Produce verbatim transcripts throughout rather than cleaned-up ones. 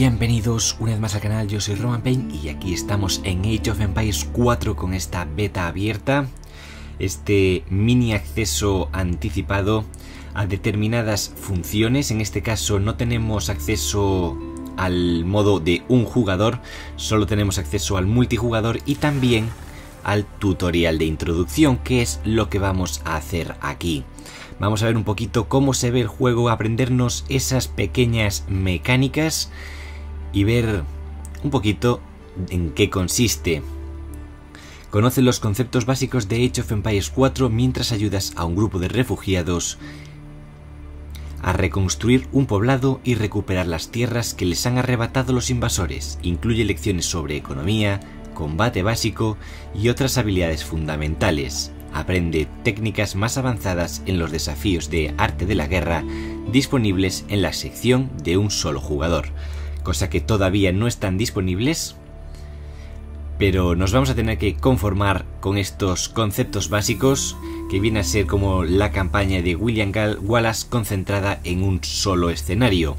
Bienvenidos una vez más al canal, yo soy Roman Pain y aquí estamos en Age of Empires cuatro con esta beta abierta, este mini acceso anticipado a determinadas funciones. En este caso no tenemos acceso al modo de un jugador, solo tenemos acceso al multijugador y también al tutorial de introducción, que es lo que vamos a hacer aquí. Vamos a ver un poquito cómo se ve el juego, aprendernos esas pequeñas mecánicas y ver un poquito en qué consiste. Conoce los conceptos básicos de Age of Empires cuatro mientras ayudas a un grupo de refugiados a reconstruir un poblado y recuperar las tierras que les han arrebatado los invasores. Incluye lecciones sobre economía, combate básico y otras habilidades fundamentales. Aprende técnicas más avanzadas en los desafíos de arte de la guerra disponibles en la sección de un solo jugador, cosa que todavía no están disponibles, pero nos vamos a tener que conformar con estos conceptos básicos, que viene a ser como la campaña de William Wallace concentrada en un solo escenario.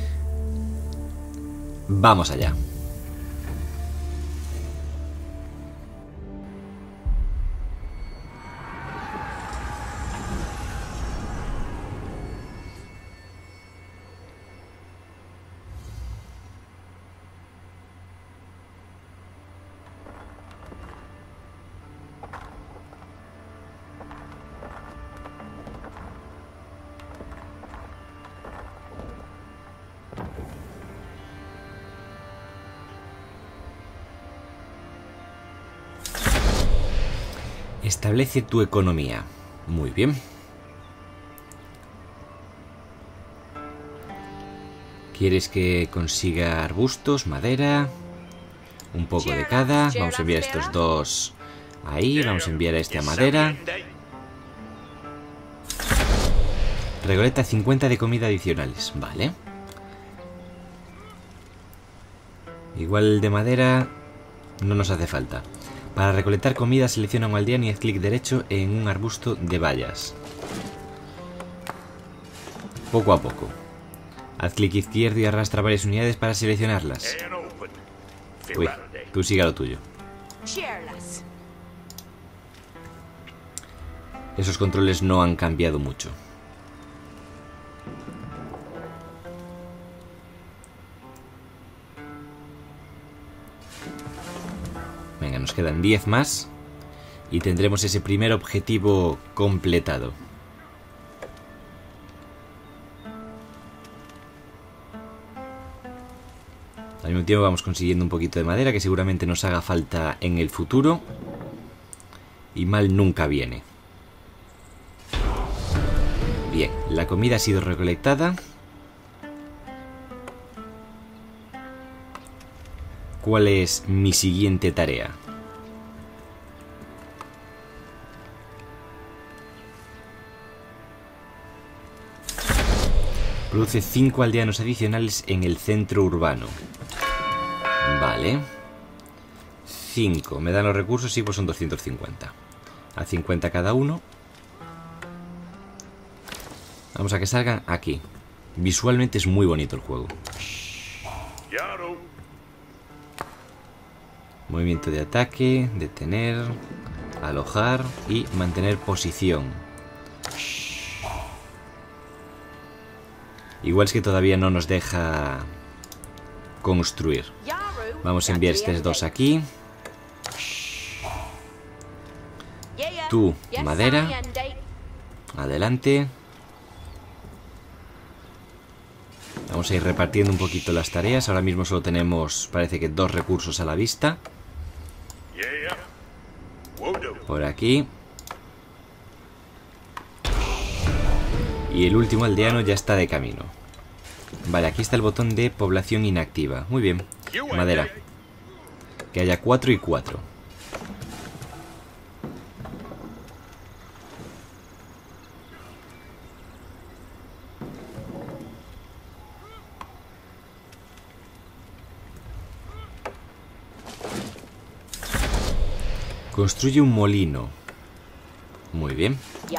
Vamos allá. Establece tu economía. Muy bien. ¿Quieres que consiga arbustos, madera? Un poco de cada. Vamos a enviar estos dos ahí. Vamos a enviar a este a madera. Recolecta cincuenta de comida adicionales. Vale. Igual de madera no nos hace falta. Para recolectar comida, selecciona un aldeano y haz clic derecho en un arbusto de bayas. Poco a poco. Haz clic izquierdo y arrastra varias unidades para seleccionarlas. Uy, tú sigue a lo tuyo. Esos controles no han cambiado mucho. Venga, nos quedan diez más y tendremos ese primer objetivo completado. Al mismo tiempo vamos consiguiendo un poquito de madera que seguramente nos haga falta en el futuro. Y mal nunca viene. Bien, la comida ha sido recolectada. ¿Cuál es mi siguiente tarea? Produce cinco aldeanos adicionales en el centro urbano. Vale. cinco. ¿Me dan los recursos? Sí, pues son doscientos cincuenta. A cincuenta cada uno. Vamos a que salgan aquí. Visualmente es muy bonito el juego. Movimiento de ataque, detener, alojar y mantener posición. Igual es que todavía no nos deja construir. Vamos a enviar estos dos aquí. Tú, madera. Adelante. Vamos a ir repartiendo un poquito las tareas. Ahora mismo solo tenemos, parece que dos recursos a la vista. Por aquí. Y el último aldeano ya está de camino. Vale, aquí está el botón de población inactiva. Muy bien. Madera. Que haya cuatro y cuatro. Construye un molino. Muy bien.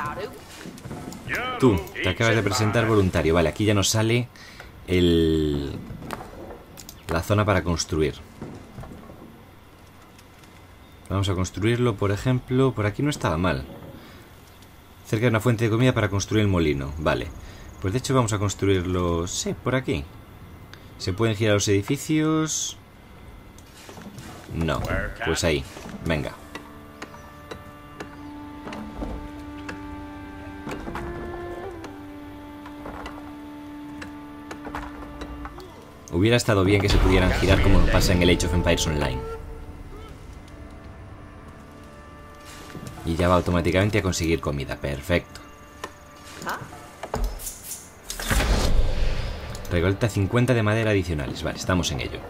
Tú, te acabas de presentar voluntario. Vale, aquí ya nos sale el, la zona para construir. Vamos a construirlo, por ejemplo, por aquí no estaba mal. Cerca de una fuente de comida para construir el molino. Vale. Pues de hecho vamos a construirlo... Sí, por aquí. ¿Se pueden girar los edificios? No. Pues ahí. Venga. Hubiera estado bien que se pudieran girar como pasa en el Age of Empires Online. Y ya va automáticamente a conseguir comida. Perfecto. Recolecta cincuenta de madera adicionales. Vale, estamos en ello.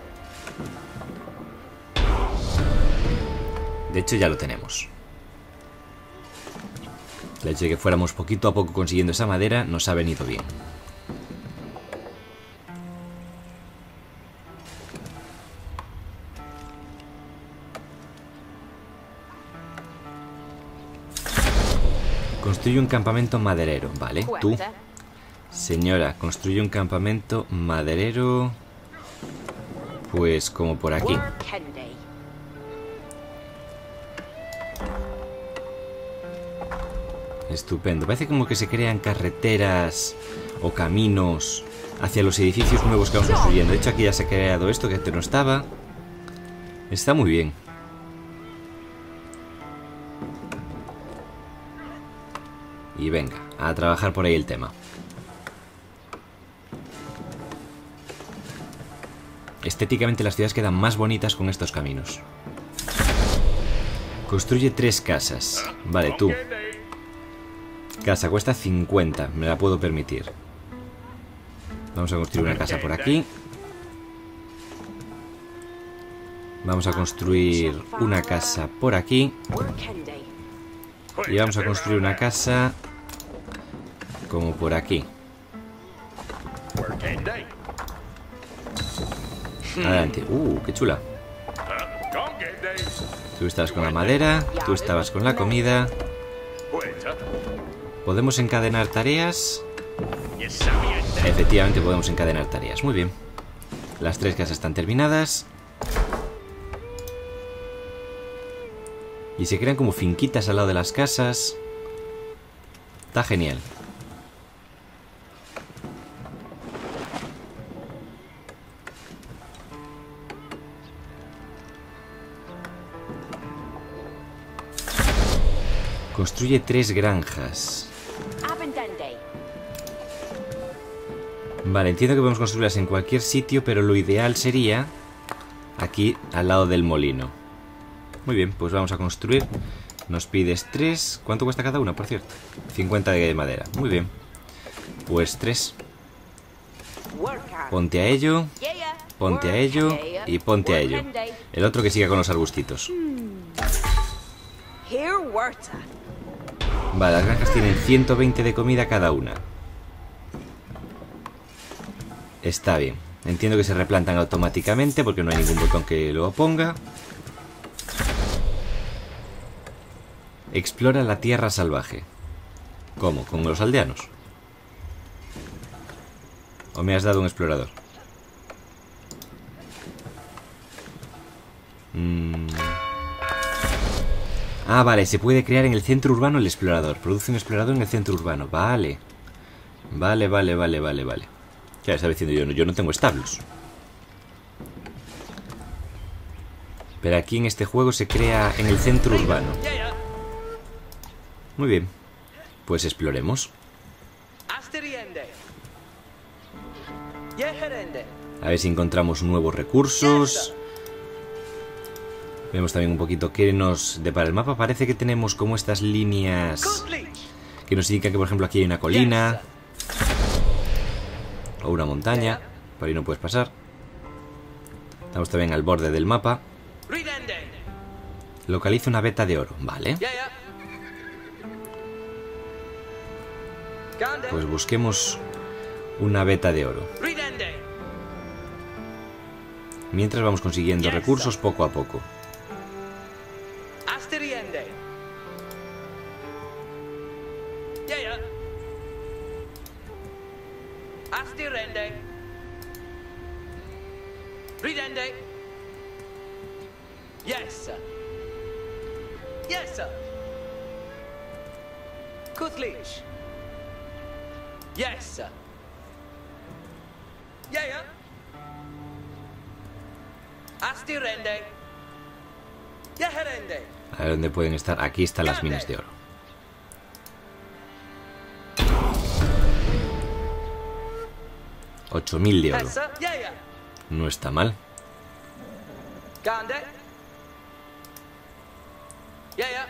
De hecho ya lo tenemos. El hecho de que fuéramos poquito a poco consiguiendo esa madera nos ha venido bien. Construye un campamento maderero. Vale, tú. Señora, construye un campamento maderero. Pues como por aquí. Estupendo. Parece como que se crean carreteras o caminos hacia los edificios nuevos que vamos construyendo. De hecho, aquí ya se ha creado esto que antes no estaba. Está muy bien. Y venga, a trabajar por ahí el tema. Estéticamente las ciudades quedan más bonitas con estos caminos. Construye tres casas. Vale, tú. Casa cuesta cincuenta, me la puedo permitir. Vamos a construir una casa por aquí. Vamos a construir una casa por aquí. Y vamos a construir una casa como por aquí. Adelante. Uh, qué chula. Tú estabas con la madera, tú estabas con la comida. ¿Podemos encadenar tareas? Efectivamente podemos encadenar tareas. Muy bien. Las tres casas están terminadas. Y se crean como finquitas al lado de las casas. Está genial. Construye tres granjas. Vale, entiendo que podemos construirlas en cualquier sitio, pero lo ideal sería aquí, al lado del molino. Muy bien, pues vamos a construir. Nos pides tres. ¿Cuánto cuesta cada una, por cierto? cincuenta de madera. Muy bien. Pues tres. Ponte a ello. Ponte a ello. Y ponte a ello. El otro que siga con los arbustitos. Vale, las granjas tienen ciento veinte de comida cada una. Está bien. Entiendo que se replantan automáticamente porque no hay ningún botón que lo ponga. Explora la tierra salvaje. ¿Cómo? ¿Con los aldeanos? ¿O me has dado un explorador? Mm. Ah, vale, se puede crear en el centro urbano el explorador. Produce un explorador en el centro urbano. Vale. Vale, vale, vale, vale, vale. Ya estaba diciendo yo, yo no tengo establos. Pero aquí en este juego se crea en el centro urbano. Muy bien. Pues exploremos. A ver si encontramos nuevos recursos. Vemos también un poquito qué nos depara el mapa. Parece que tenemos como estas líneas que nos indican que, por ejemplo, aquí hay una colina o una montaña. Por ahí no puedes pasar. Estamos también al borde del mapa. Localiza una veta de oro. Vale. Pues busquemos una veta de oro. Mientras vamos consiguiendo recursos poco a poco. Ridende. Yes, sir. Yes, sir. Kuthlich. Yes, sir. Yeah, yeah. Astirende. Yeherende. A ver dónde pueden estar. Aquí están las minas de oro. ocho mil de oro. Yes, sir. Yeah, yeah. No está mal. Gande. Yeah, yeah.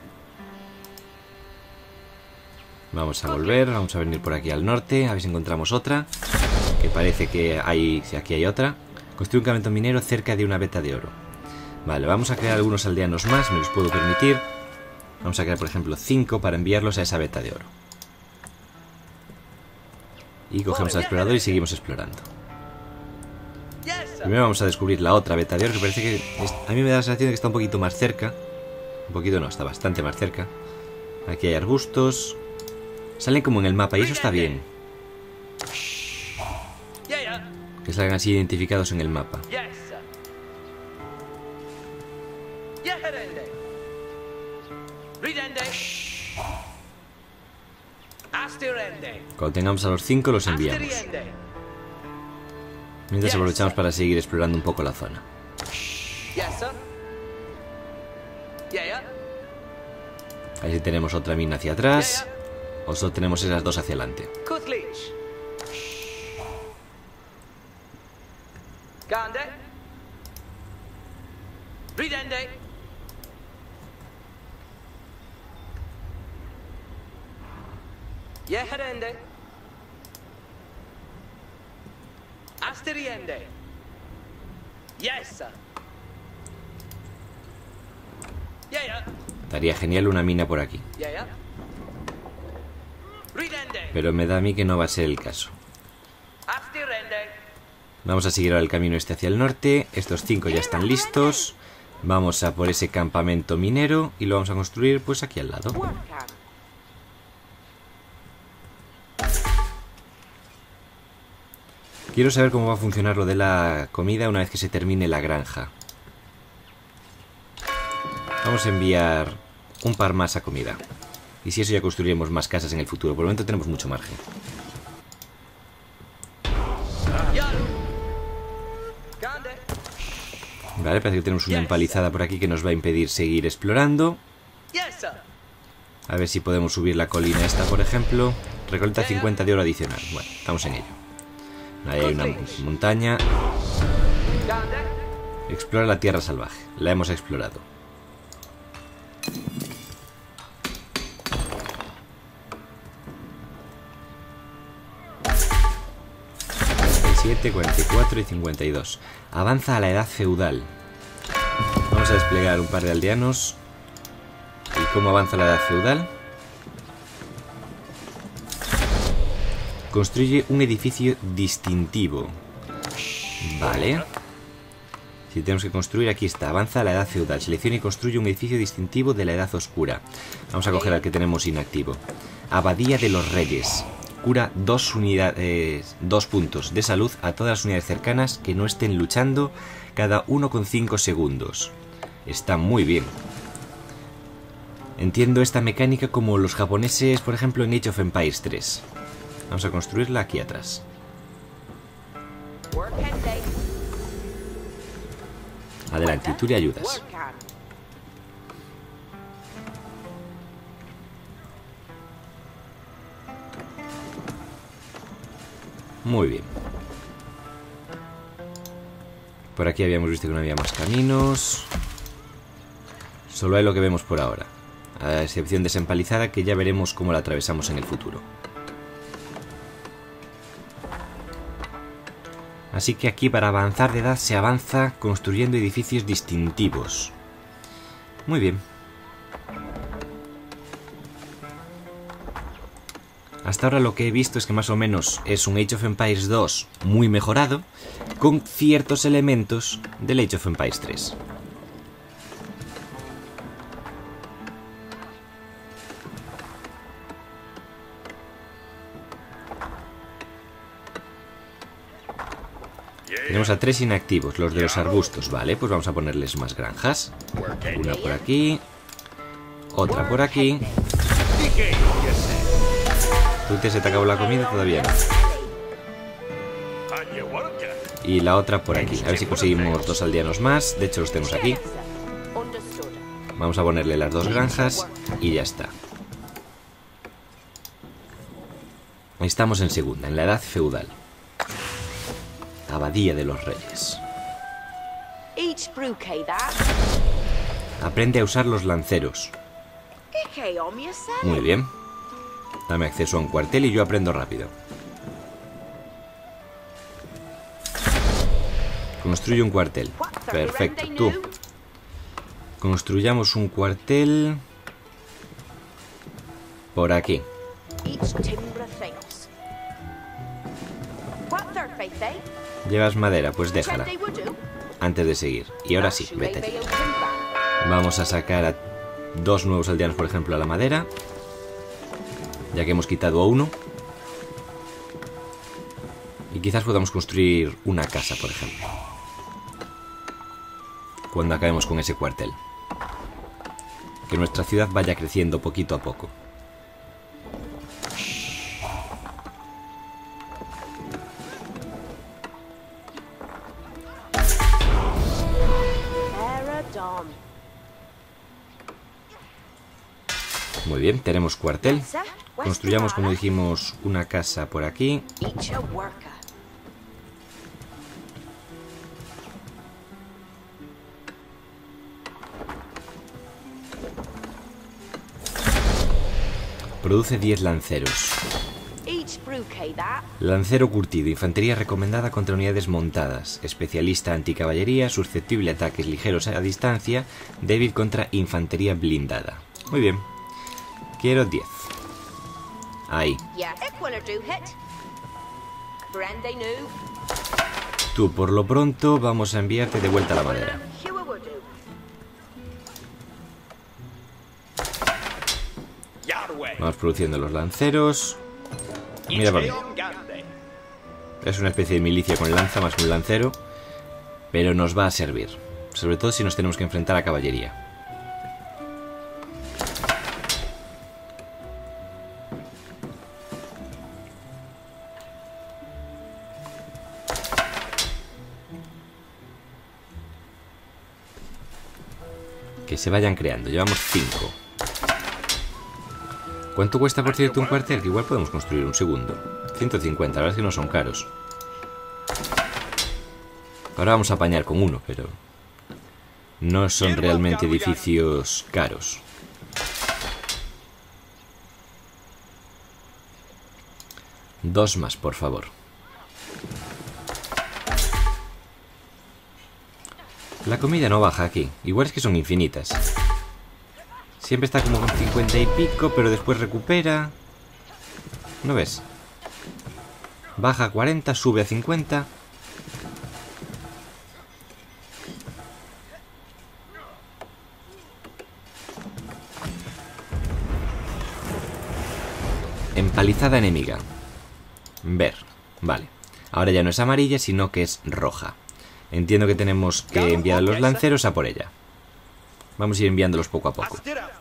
Vamos a volver, vamos a venir por aquí al norte, a ver si encontramos otra. Que parece que hay... Sí, aquí hay otra. Construir un campamento minero cerca de una veta de oro. Vale, vamos a crear algunos aldeanos más, me los puedo permitir. Vamos a crear, por ejemplo, cinco para enviarlos a esa veta de oro. Y cogemos al explorador y seguimos explorando. Primero vamos a descubrir la otra veta de oro, que parece que... Es... A mí me da la sensación de que está un poquito más cerca. Un poquito no, está bastante más cerca. Aquí hay arbustos. Salen como en el mapa y eso está bien. Que salgan así identificados en el mapa. Cuando tengamos a los cinco los enviamos. Mientras aprovechamos para seguir explorando un poco la zona. Ahí tenemos otra mina hacia atrás. O solo tenemos esas dos hacia adelante. Gande. Ridende. Yeherende. Asteriende. Yes, sir. Yeah, yeah. Estaría genial una mina por aquí. Yeah, yeah. Ridende. Pero me da a mí que no va a ser el caso. Asteriende. Vamos a seguir ahora el camino este hacia el norte. Estos cinco ya están listos. Vamos a por ese campamento minero y lo vamos a construir pues aquí al lado. Quiero saber cómo va a funcionar lo de la comida una vez que se termine la granja. Vamos a enviar un par más a comida. Y si eso ya construiremos más casas en el futuro. Por el momento tenemos mucho margen. Vale, parece que tenemos una empalizada por aquí que nos va a impedir seguir explorando. A ver si podemos subir la colina esta, por ejemplo. Recolecta cincuenta de oro adicional. Bueno, estamos en ello. Ahí hay una montaña. Explora la tierra salvaje. La hemos explorado. cuarenta y siete, cuarenta y cuatro y cincuenta y dos. Avanza a la edad feudal. Vamos a desplegar un par de aldeanos. ¿Y cómo avanza la edad feudal? Construye un edificio distintivo. Vale. Si tenemos que construir, aquí está. Avanza a la edad feudal. Selecciona y construye un edificio distintivo de la edad oscura. Vamos a coger al que tenemos inactivo. Abadía de los Reyes. Cura dos unidades, dos puntos de salud a todas las unidades cercanas que no estén luchando cada uno coma cinco segundos. Está muy bien. Entiendo esta mecánica como los japoneses, por ejemplo, en Age of Empires tres. Vamos a construirla aquí atrás. Adelante, tú le ayudas. Muy bien. Por aquí habíamos visto que no había más caminos. Solo hay lo que vemos por ahora. A excepción de esa empalizada que ya veremos cómo la atravesamos en el futuro. Así que aquí para avanzar de edad se avanza construyendo edificios distintivos. Muy bien. Hasta ahora lo que he visto es que más o menos es un Age of Empires dos muy mejorado, con ciertos elementos del Age of Empires tres. Tenemos a tres inactivos, los de los arbustos. Vale, pues vamos a ponerles más granjas. Una por aquí. Otra por aquí. ¿Tú te se te acabó la comida? Todavía no. Y la otra por aquí. A ver si conseguimos dos aldeanos más. De hecho los tenemos aquí. Vamos a ponerle las dos granjas y ya está. Estamos en segunda, en la edad feudal. Abadía de los Reyes. Aprende a usar los lanceros. Muy bien. Dame acceso a un cuartel y yo aprendo rápido. Construye un cuartel. Perfecto, tú. Construyamos un cuartel por aquí. Llevas madera, pues déjala antes de seguir. Y ahora sí, vete. Vamos a sacar a dos nuevos aldeanos, por ejemplo, a la madera, ya que hemos quitado a uno. Y quizás podamos construir una casa, por ejemplo, cuando acabemos con ese cuartel. Que nuestra ciudad vaya creciendo poquito a poco. Muy bien, tenemos cuartel. Construyamos, como dijimos, una casa por aquí. Produce diez lanceros. Lancero curtido, infantería recomendada contra unidades montadas, especialista anticaballería, susceptible a ataques ligeros a distancia, débil contra infantería blindada. Muy bien. Quiero diez. Ahí. Tú, por lo pronto, vamos a enviarte de vuelta a la madera. Vamos produciendo los lanceros. Mira para mí. Es una especie de milicia con lanza más que un lancero, pero nos va a servir. Sobre todo si nos tenemos que enfrentar a caballería. Que se vayan creando. Llevamos cinco. ¿Cuánto cuesta, por cierto, un cuartel? Que igual podemos construir un segundo. ciento cincuenta, la verdad es que no son caros. Ahora vamos a apañar con uno, pero no son realmente edificios caros. Dos más, por favor. La comida no baja aquí. Igual es que son infinitas. Siempre está como con cincuenta y pico, pero después recupera. ¿No ves? Baja a cuarenta, sube a cincuenta. Empalizada enemiga. Ver. Vale. Ahora ya no es amarilla, sino que es roja. Entiendo que tenemos que enviar a los lanceros a por ella. Vamos a ir enviándolos poco a poco.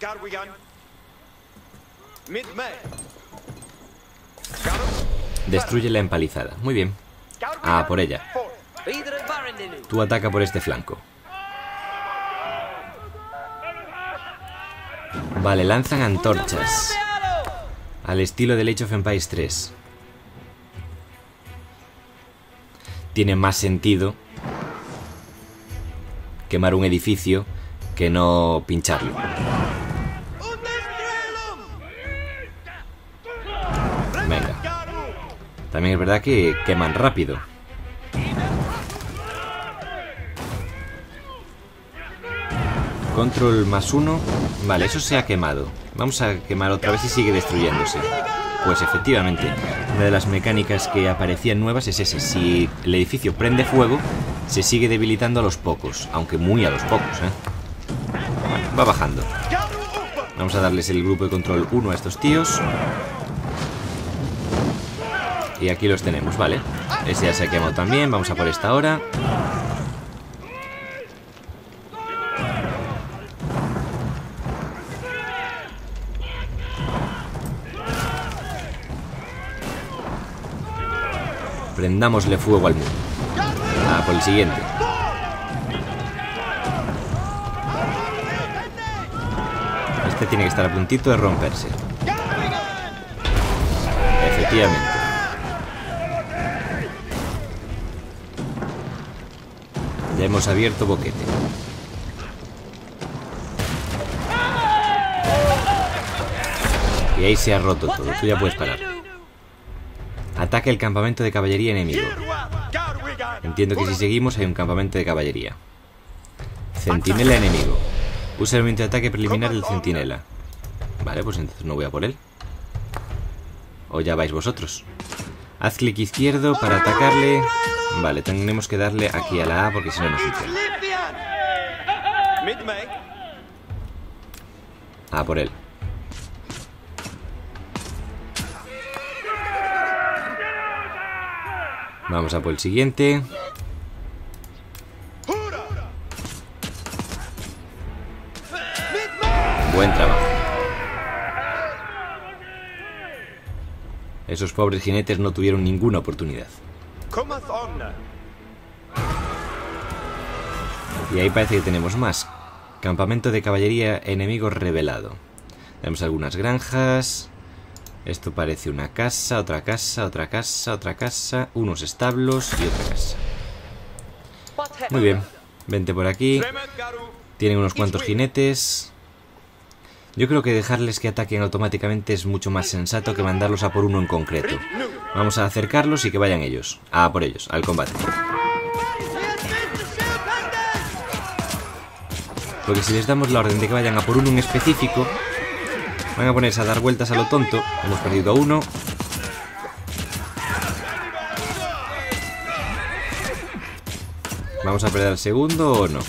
Destruye la empalizada. Muy bien. Ah, por ella. Tú ataca por este flanco. Vale, lanzan antorchas. Al estilo de Age of Empires tres. Tiene más sentido quemar un edificio que no pincharlo. Venga. También es verdad que queman rápido. Control más uno. Vale, eso se ha quemado. Vamos a quemar otra vez y sigue destruyéndose. Pues efectivamente, una de las mecánicas que aparecían nuevas es ese. Si el edificio prende fuego, se sigue debilitando a los pocos. Aunque muy a los pocos, ¿eh? Bueno, va bajando. Vamos a darles el grupo de control uno a estos tíos. Y aquí los tenemos, vale. Ese ya se ha quemado también. Vamos a por esta ahora. Prendámosle fuego al muro. Ah, por el siguiente. Este tiene que estar a puntito de romperse. Efectivamente. Ya hemos abierto boquete. Y ahí se ha roto todo. Tú ya puedes parar. Ataque el campamento de caballería enemigo. Entiendo que si seguimos hay un campamento de caballería. Centinela enemigo. Usa el movimiento de ataque preliminar del centinela. Vale, pues entonces no voy a por él. O ya vais vosotros. Haz clic izquierdo para atacarle. Vale, tenemos que darle aquí a la A porque si no, no funciona. A por él. Vamos a por el siguiente. Buen trabajo. Esos pobres jinetes no tuvieron ninguna oportunidad. Y ahí parece que tenemos más. Campamento de caballería enemigo revelado. Tenemos algunas granjas. Esto parece una casa, otra casa, otra casa, otra casa, unos establos y otra casa. Muy bien, vente por aquí. Tienen unos cuantos jinetes. Yo creo que dejarles que ataquen automáticamente es mucho más sensato que mandarlos a por uno en concreto. Vamos a acercarlos y que vayan ellos. A por ellos, al combate. Porque si les damos la orden de que vayan a por uno en específico, van a ponerse a dar vueltas a lo tonto. Hemos perdido a uno. ¿Vamos a perder al segundo o no?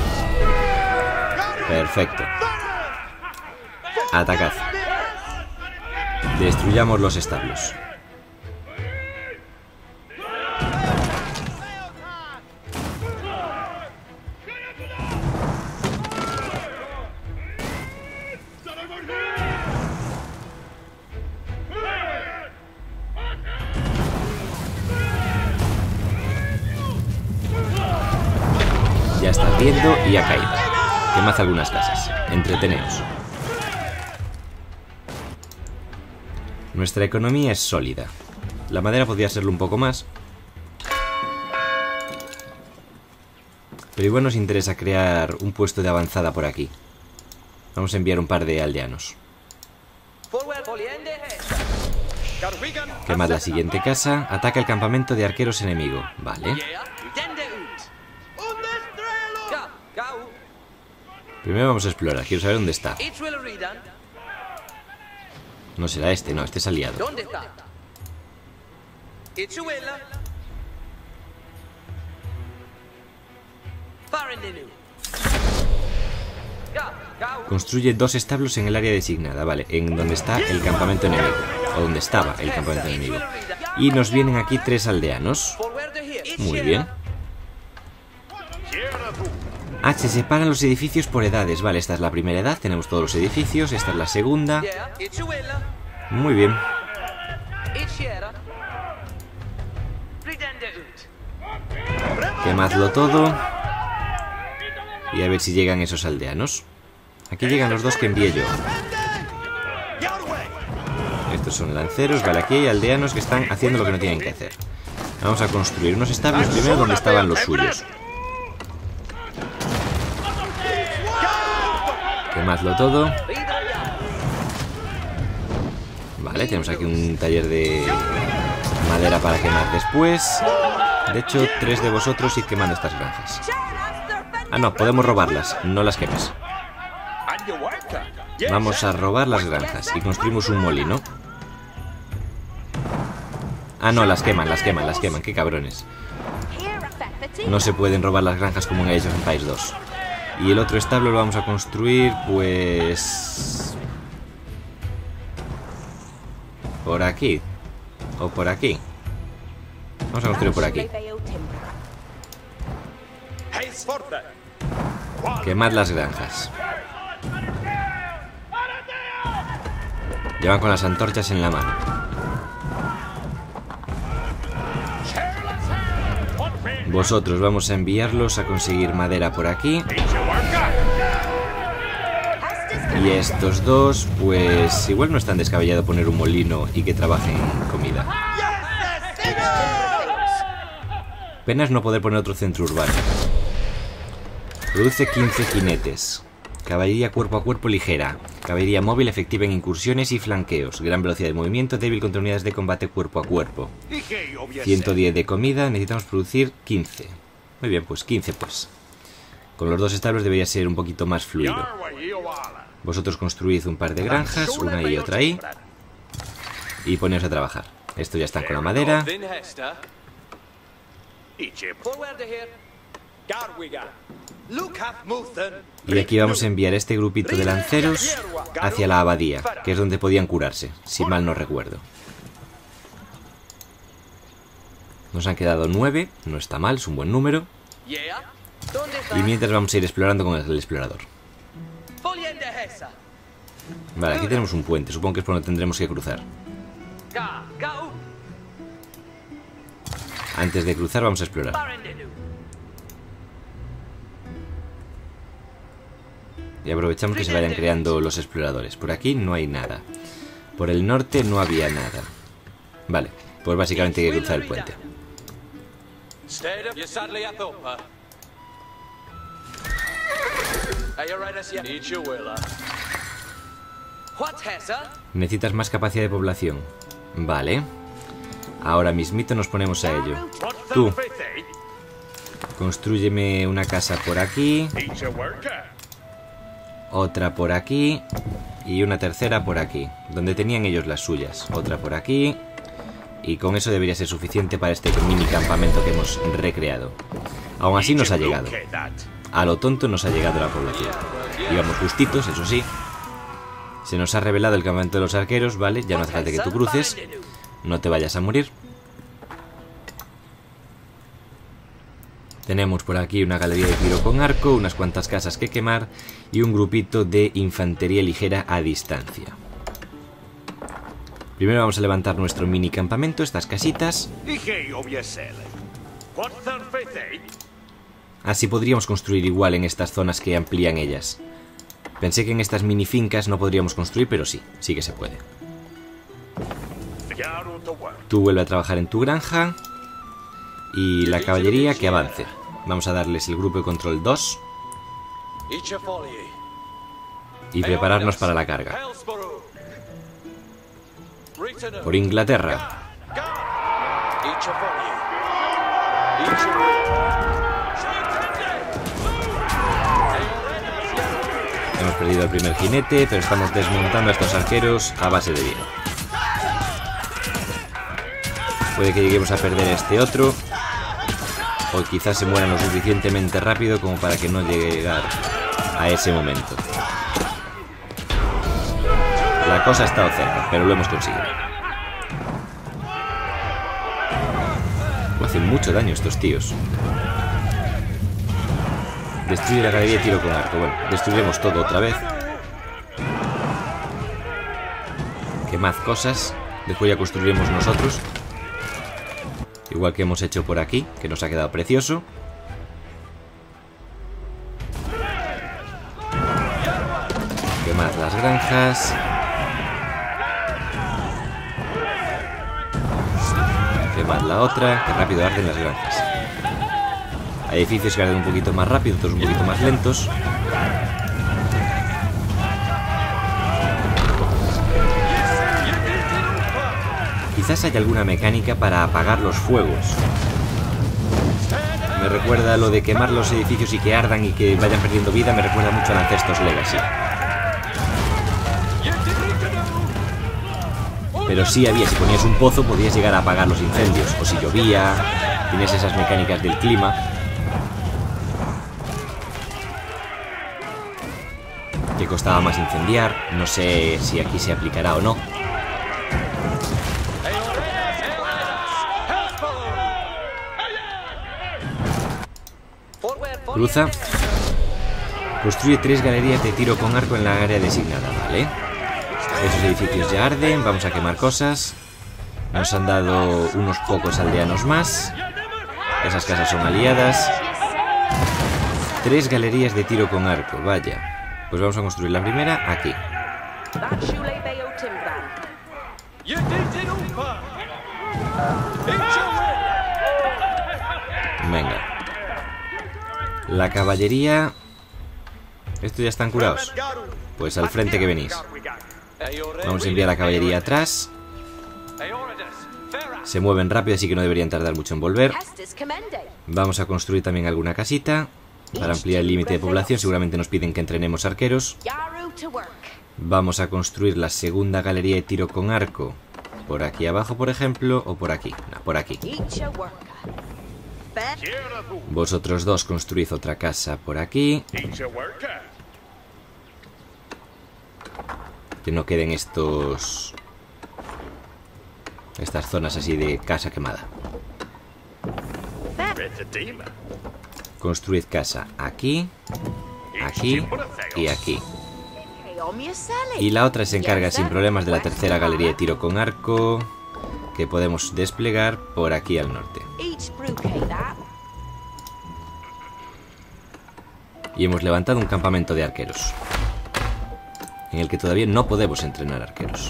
Perfecto. Atacad. Destruyamos los establos. Ya está ardiendo y ha caído. Quemad algunas casas. Entreteneos. Nuestra economía es sólida. La madera podría serlo un poco más. Pero igual nos interesa crear un puesto de avanzada por aquí. Vamos a enviar un par de aldeanos. Quemad la siguiente casa. Ataca el campamento de arqueros enemigo. Vale. Primero vamos a explorar. Quiero saber dónde está. No será este, no, este es aliado. ¿Dónde está? Itzuela. Farendenu. Construye dos establos en el área designada, vale, en donde está el campamento enemigo, o donde estaba el campamento enemigo. Y nos vienen aquí tres aldeanos. Muy bien. Ah, se separan los edificios por edades. Vale, esta es la primera edad, tenemos todos los edificios. Esta es la segunda. Muy bien. Quemadlo todo. Y a ver si llegan esos aldeanos. Aquí llegan los dos que envié yo. Estos son lanceros. Vale, aquí hay aldeanos que están haciendo lo que no tienen que hacer. Vamos a construir unos establos primero donde estaban los suyos. Quemadlo todo. Vale, tenemos aquí un taller de madera para quemar después. De hecho, tres de vosotros id quemando estas granjas. Ah, no, podemos robarlas, no las quemes. Vamos a robar las granjas y construimos un molino. Ah, no, las queman, las queman, las queman, qué cabrones. No se pueden robar las granjas como en Age of Empires dos. Y el otro establo lo vamos a construir, pues... por aquí. O por aquí. Vamos a construir por aquí. Quemad las granjas. Llevan con las antorchas en la mano. Vosotros vamos a enviarlos a conseguir madera por aquí. Y estos dos, pues igual no es tan descabellado poner un molino y que trabajen en comida. Pena es no poder poner otro centro urbano. Produce quince jinetes. Caballería cuerpo a cuerpo ligera. Caballería móvil efectiva en incursiones y flanqueos. Gran velocidad de movimiento, débil contra unidades de combate cuerpo a cuerpo. ciento diez de comida, necesitamos producir quince. Muy bien, pues quince pues. Con los dos establos debería ser un poquito más fluido. Vosotros construid un par de granjas, una y otra ahí. Y poneos a trabajar. Estos ya están con la madera. Y aquí vamos a enviar este grupito de lanceros hacia la abadía, que es donde podían curarse, si mal no recuerdo. Nos han quedado nueve, no está mal, es un buen número. Y mientras vamos a ir explorando con el explorador. Vale, aquí tenemos un puente, supongo que es por donde tendremos que cruzar. Antes de cruzar vamos a explorar. Y aprovechamos que se vayan creando los exploradores. Por aquí no hay nada. Por el norte no había nada. Vale, pues básicamente hay que cruzar el puente. Necesitas más capacidad de población. Vale. Ahora mismito nos ponemos a ello. Tú, constrúyeme una casa por aquí. Otra por aquí. Y una tercera por aquí, donde tenían ellos las suyas. Otra por aquí. Y con eso debería ser suficiente para este mini campamento que hemos recreado. Aún así nos ha llegado. A lo tonto nos ha llegado la población. Íbamos justitos, eso sí. Se nos ha revelado el campamento de los arqueros, vale. Ya no hace falta que tú cruces. No te vayas a morir. Tenemos por aquí una galería de tiro con arco, unas cuantas casas que quemar y un grupito de infantería ligera a distancia. Primero vamos a levantar nuestro mini campamento, estas casitas. Así podríamos construir igual en estas zonas que amplían ellas. Pensé que en estas mini fincas no podríamos construir, pero sí, sí que se puede. Tú vuelve a trabajar en tu granja. Y la caballería que avance. Vamos a darles el grupo de control dos. Y prepararnos para la carga. Por Inglaterra. Hemos perdido el primer jinete, pero estamos desmontando a estos arqueros a base de bien. Puede que lleguemos a perder este otro. O quizás se mueran lo suficientemente rápido como para que no llegue a llegar a ese momento. La cosa ha estado cerca, pero lo hemos conseguido. Hacen mucho daño estos tíos. Destruye la galería y tiro con arco. Bueno, destruiremos todo otra vez. Quemad cosas. Después ya construiremos nosotros. Igual que hemos hecho por aquí, que nos ha quedado precioso. Quemad las granjas. Quemad la otra, que rápido arden las granjas. Hay edificios que arden un poquito más rápido, otros un poquito más lentos. Quizás haya alguna mecánica para apagar los fuegos. Me recuerda lo de quemar los edificios y que ardan y que vayan perdiendo vida. Me recuerda mucho a Ancestors Legacy. Pero sí había, si ponías un pozo podías llegar a apagar los incendios. O si llovía, tienes esas mecánicas del clima. Que costaba más incendiar. No sé si aquí se aplicará o no. Cruza. Construye tres galerías de tiro con arco en la área designada, ¿vale? Esos edificios ya arden, vamos a quemar cosas. Nos han dado unos pocos aldeanos más. Esas casas son aliadas. Tres galerías de tiro con arco, vaya. Pues vamos a construir la primera aquí. Venga. La caballería... ¿Estos ya están curados? Pues al frente que venís. Vamos a enviar la caballería atrás. Se mueven rápido, así que no deberían tardar mucho en volver. Vamos a construir también alguna casita para ampliar el límite de población. Seguramente nos piden que entrenemos arqueros. Vamos a construir la segunda galería de tiro con arco. Por aquí abajo, por ejemplo, o por aquí. No, por aquí. Vosotros dos construid otra casa por aquí. Que no queden estos... Estas zonas así de casa quemada. Construid casa aquí, aquí y aquí. Y la otra se encarga sin problemas de la tercera galería de tiro con arco, que podemos desplegar por aquí al norte. Y hemos levantado un campamento de arqueros, en el que todavía no podemos entrenar arqueros.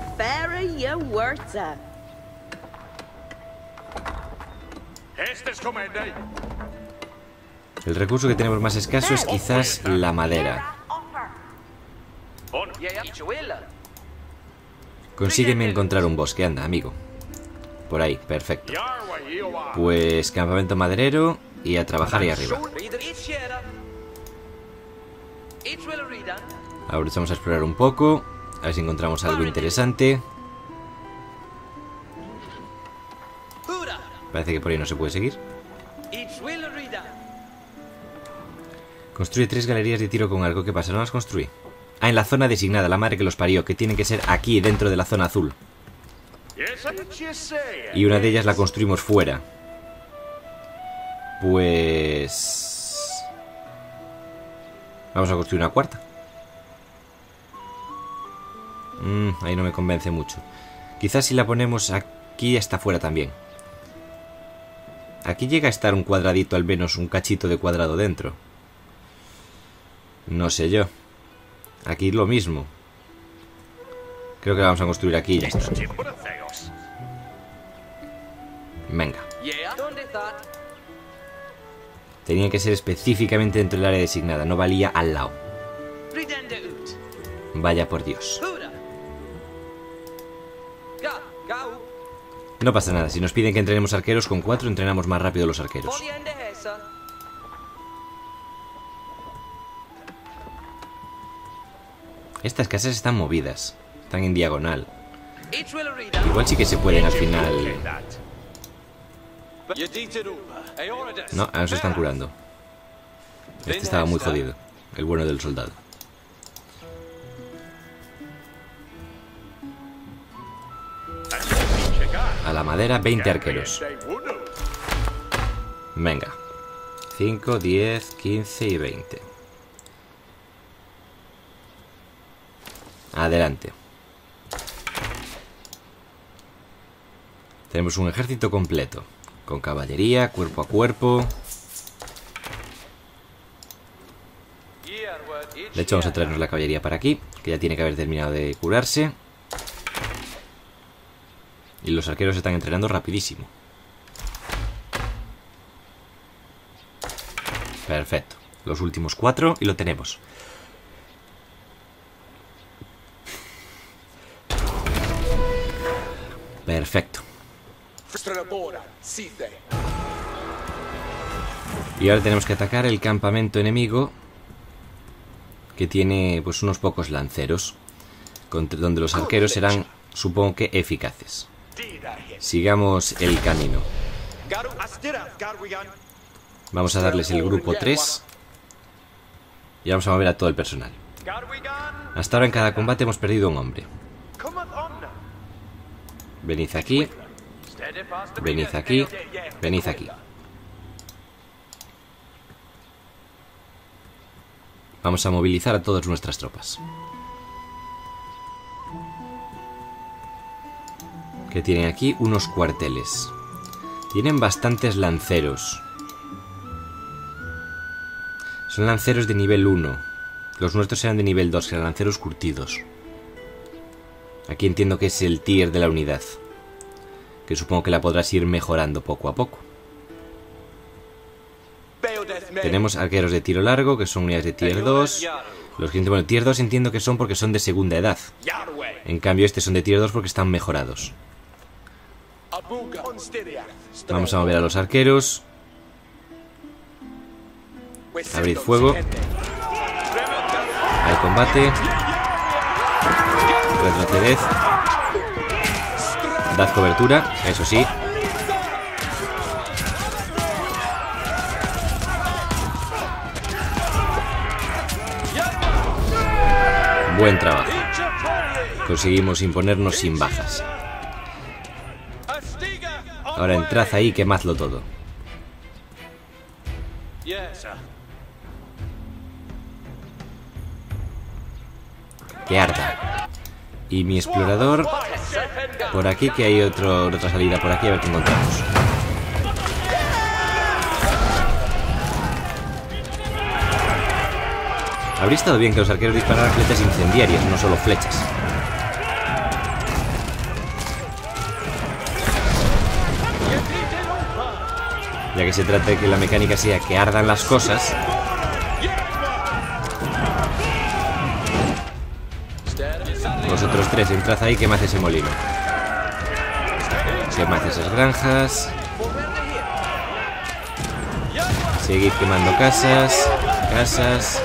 El recurso que tenemos más escaso es quizás la madera. Consígueme encontrar un bosque, anda, amigo. Por ahí, perfecto. Pues campamento maderero y a trabajar ahí arriba. Ahora vamos a explorar un poco, a ver si encontramos algo interesante. Parece que por ahí no se puede seguir. Construye tres galerías de tiro con arco. ¿Qué pasa? ¿No las construí? Ah, en la zona designada, la madre que los parió, que tienen que ser aquí, dentro de la zona azul. Y una de ellas la construimos fuera. Pues... vamos a construir una cuarta. Mm, ahí no me convence mucho. Quizás si la ponemos aquí está fuera también. Aquí llega a estar un cuadradito, al menos un cachito de cuadrado dentro. No sé yo. Aquí lo mismo. Creo que la vamos a construir aquí y ya está. Venga. Tenía que ser específicamente dentro del área designada, no valía al lado. Vaya por Dios. No pasa nada, si nos piden que entrenemos arqueros, con cuatro entrenamos más rápido los arqueros. Estas casas están movidas, están en diagonal. Igual sí que se pueden al final. No, ahora se están curando. Este estaba muy jodido, el bueno del soldado. A la madera, veinte arqueros. Venga. cinco, diez, quince y veinte. Adelante. Tenemos un ejército completo, con caballería, cuerpo a cuerpo. De hecho, vamos a traernos la caballería para aquí, que ya tiene que haber terminado de curarse. Y los arqueros se están entrenando rapidísimo. Perfecto. Los últimos cuatro y lo tenemos. Perfecto. Y ahora tenemos que atacar el campamento enemigo, que tiene pues unos pocos lanceros, donde los arqueros serán, supongo que, eficaces. Sigamos el camino. Vamos a darles el grupo tres y vamos a mover a todo el personal. Hasta ahora en cada combate hemos perdido un hombre. Venid aquí. Venid aquí. Venid aquí. Vamos a movilizar a todas nuestras tropas. Que tienen aquí unos cuarteles. Tienen bastantes lanceros. Son lanceros de nivel uno. Los nuestros eran de nivel dos, eran lanceros curtidos. Aquí entiendo que es el tier de la unidad, que supongo que la podrás ir mejorando poco a poco. Tenemos arqueros de tiro largo, que son unidades de tier dos. Los que, bueno, tier dos entiendo que son porque son de segunda edad. En cambio, estos son de tier dos porque están mejorados. Vamos a mover a los arqueros. Abrid fuego. Hay combate. Retroceded. Dad cobertura, eso sí. Buen trabajo. Conseguimos imponernos sin bajas. Ahora entrad ahí y quemadlo todo. Que arda. Y mi explorador... Por aquí, que hay otro, otra salida por aquí, a ver qué encontramos. Habría estado bien que los arqueros dispararan flechas incendiarias, no solo flechas. Ya que se trata de que la mecánica sea que ardan las cosas. Vosotros tres, entrad ahí, quemad ese molino. Quemad esas granjas. Seguid quemando casas. Casas.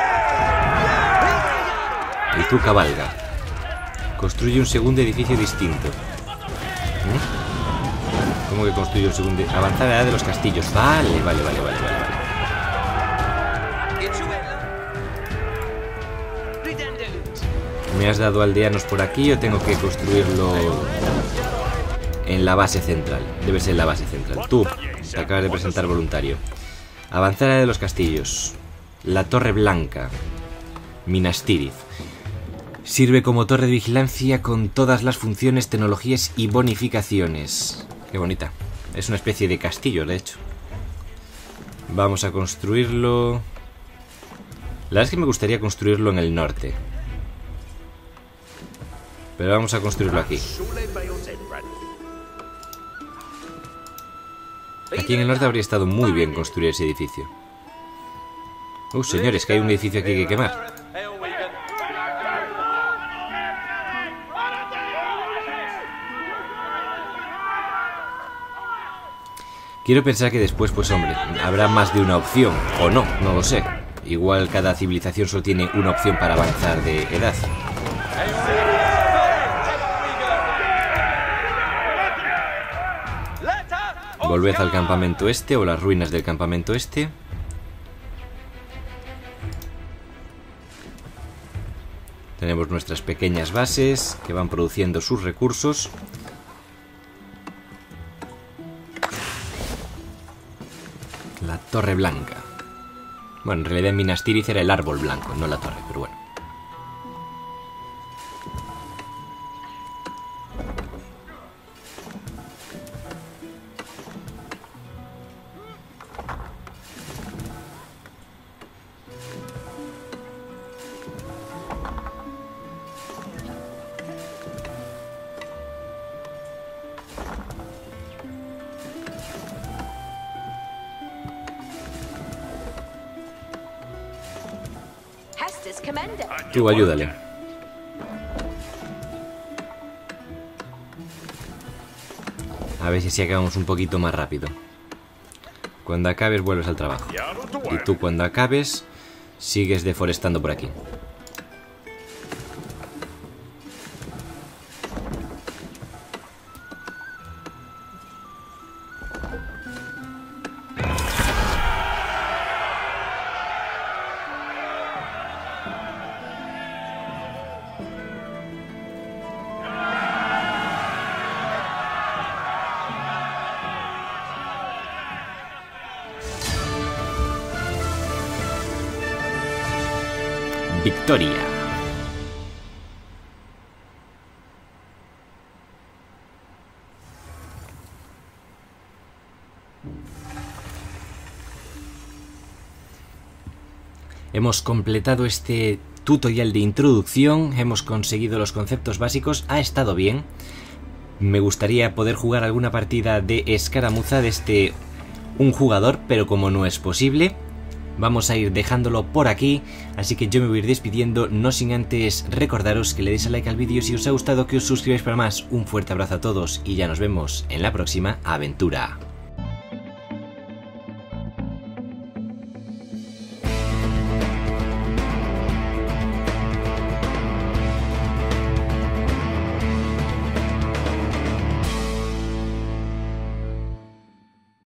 Y tú cabalga. Construye un segundo edificio distinto. ¿Mm? ¿Cómo que construye un segundo? Avanzar a la edad de los castillos. Vale, vale, vale, vale, vale. ¿Me has dado aldeanos por aquí o tengo que construirlo en la base central? Debe ser la base central. Tú, te acabas de presentar voluntario. Avanzar a la de los castillos. La Torre Blanca. Minas Tirith. Sirve como torre de vigilancia con todas las funciones, tecnologías y bonificaciones. Qué bonita. Es una especie de castillo, de hecho. Vamos a construirlo... La verdad es que me gustaría construirlo en el norte. Pero vamos a construirlo aquí. Aquí en el norte habría estado muy bien construir ese edificio. Uh, señores, que hay un edificio aquí que quemar. Quiero pensar que después, pues hombre, habrá más de una opción. O no, no lo sé. Igual cada civilización solo tiene una opción para avanzar de edad. Volved al campamento este o las ruinas del campamento este. Tenemos nuestras pequeñas bases que van produciendo sus recursos. La Torre Blanca. Bueno, en realidad en Minas Tirith era el árbol blanco, no la torre, pero bueno. Tú ayúdale. A ver si así acabamos un poquito más rápido. Cuando acabes vuelves al trabajo. Y tú cuando acabes sigues deforestando por aquí. victoria. Hemos completado este tutorial de introducción, hemos conseguido los conceptos básicos, ha estado bien. Me gustaría poder jugar alguna partida de escaramuza desde un jugador, pero como no es posible, vamos a ir dejándolo por aquí, así que yo me voy a ir despidiendo, no sin antes recordaros que le deis a like al vídeo si os ha gustado, que os suscribáis para más. Un fuerte abrazo a todos y ya nos vemos en la próxima aventura.